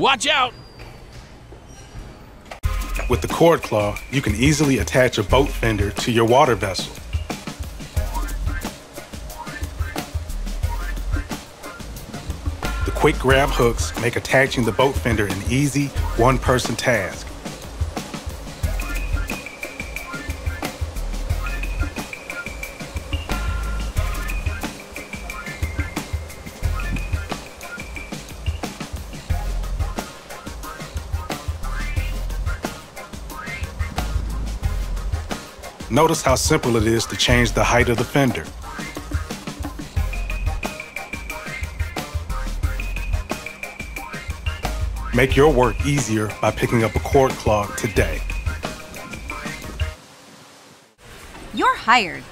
Watch out! With the cord claw, you can easily attach a boat fender to your water vessel. The quick grab hooks make attaching the boat fender an easy, one-person task. Notice how simple it is to change the height of the fender. Make your work easier by picking up a cord claw today. You're hired.